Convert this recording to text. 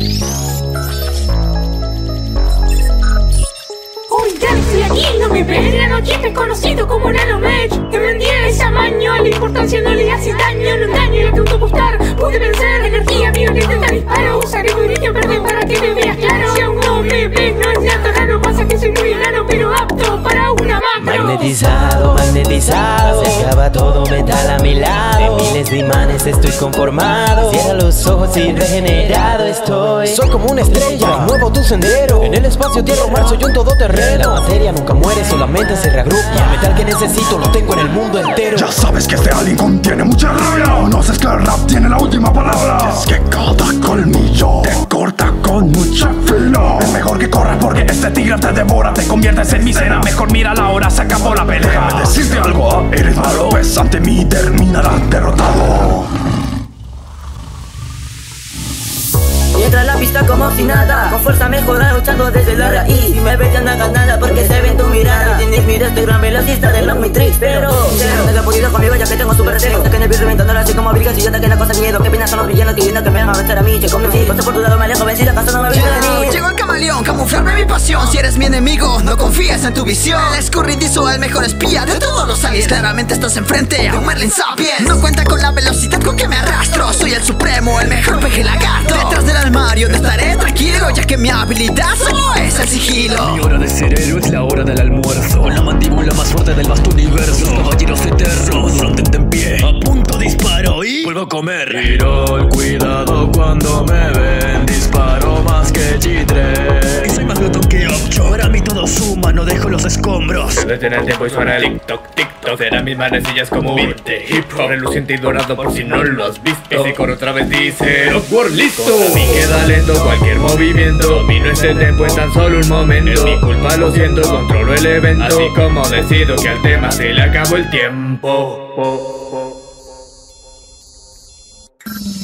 Uy, ya estoy aquí, no me ves. En la noche te he conocido como Nanomech. Te vendí ese amaño, la importancia no le hace daño. No engaño, lo que autopostar pude vencer. Energía mío que intenta disparo. Usaré mi brillo verde para que me veas claro. Si aún no me ves, no es nada raro. Pasa que soy muy enano, pero apto para una macro. Magnetizado, magnetizado, se acaba todo metal a mi lado. De miles de imanes estoy conformado. Cierra los ojos y regenerado estoy. Soy como una estrella, muevo tu sendero. En el espacio, tierra o mar, soy un todoterreno. La materia nunca muere, solamente se reagrupa. Y el metal que necesito lo tengo en el mundo entero. Ya sabes que este alien contiene mucha rabia. Conoces que el rap tiene la última palabra. Es que cada colmillo te corta con mucha filo. Es mejor que corras porque este tigre te devora. Te conviertes en mi cena, mejor mira la hora, se acabó la pelea. Déjame decirte algo, eres malo, pues ante mí terminarás derrotado. Y entra a la pista como si nada, con fuerza mejora luchando desde la raíz. Y me ves ya no hagas nada porque se ve en tu mirada. Tienes mira, estoy gran velocista de los Matrix. Pero no te he podido conmigo ya que tengo super retero. Que nervios reventando así como virgen. Si yo te que la cosa es miedo. ¿Qué opinas son los villanos queriendo que me hagan vencer a mí? Te convencí, paso por tu lado me alejo vencido. ¿Acaso no me ves venir? Llegó el camaleón, camuflarme mi pasión. Si eres mi enemigo, no confíes en tu visión. El escurridizo, el mejor espía de todos los aliens. Claramente estás enfrente a un Merlin Sapiens. No cuenta con la velocidad con que me arrastro. Soy el supremo, el mejor peje lagarto. Detrás del armario no estaré tranquilo, ya que mi habilidad solo es el sigilo. Mi hora de ser héroe es la hora del almuerzo. Con la mandíbula más fuerte del vasto universo. Los caballeros eternos, frontete en pie. Apunto, disparo y vuelvo a comer. Tiro el cuidado cuando me ven. Disparo más que chitre. Y soy más glotón que Ocho. Para mí todo suma, no dejo los escombros. Se detiene el tiempo y suena el tic-toc, tic-toc. Serán mis manecillas como un beat de hip hop. Reluciente y dorado por si no lo has visto. Ese coro otra vez dice Rockworld listo. A mí queda lento cualquier movimiento. Domino este tempo en tan solo un momento. Es mi culpa, lo siento, controlo el evento. Así como decido que al tema se le acabó el tiempo.